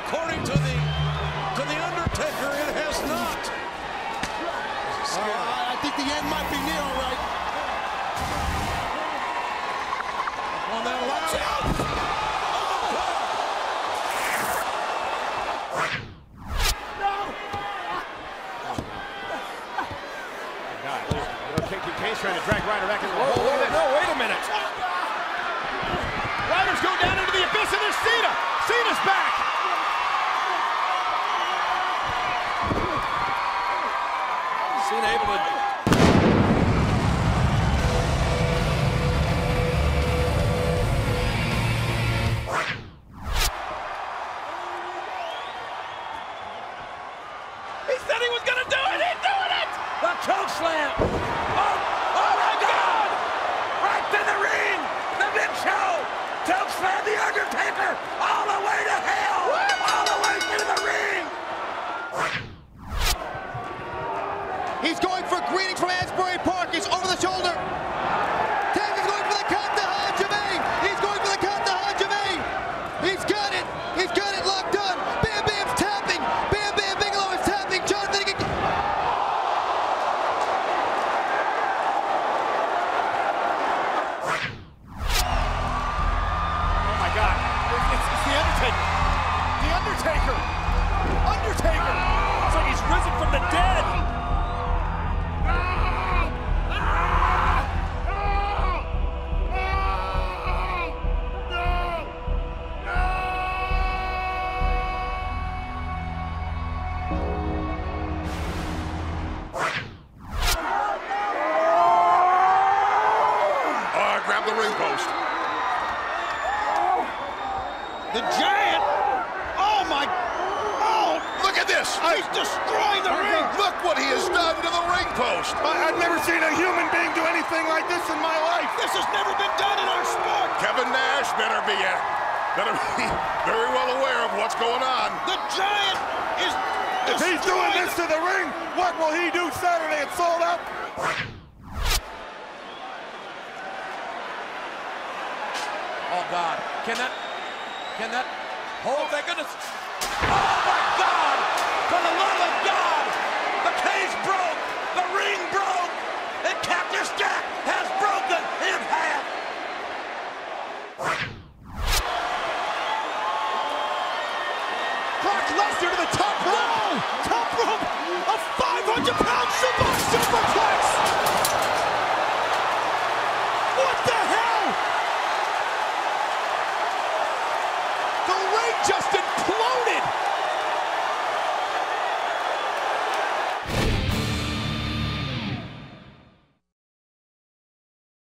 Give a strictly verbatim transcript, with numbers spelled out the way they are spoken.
according to the to the Undertaker, it has not. Uh, I think the end might be near, all right. On that last out. Kane's trying to drag Ryder back in the hole. Whoa, no, wait a minute. Ryder's going down into the abyss, and there's Cena. Cena's back. Cena able to... He said he was going to do it. He's doing it. The choke slam. Oh, oh my God! Right to the ring. The Big Show. Choke slam the Undertaker all the way to hell. All the way to the ring. He's going for greetings from Asbury Park. He's over the shoulder. Taz is going for the count to Hajime. He's going for the count to Hajime. He's got it. He's got it locked on. Bam Bam's tapping. Bam Bam Bigelow is tapping. Jonathan again. Oh my God. It's, it's, it's the Undertaker. The Undertaker. Undertaker. It's like he's risen from the dead. Grab the ring post. The Giant. Oh my. Oh, Look at this. he's destroying the ring. Look what he has done to the ring post. I, I've never seen a human being do anything like this in my life. This has never been done in our sport. Kevin Nash better be uh, better be very well aware of what's going on. The Giant is If he's doing this to the ring, what will he do Saturday at Sold Out? Oh God, can that, can that, oh my goodness, oh my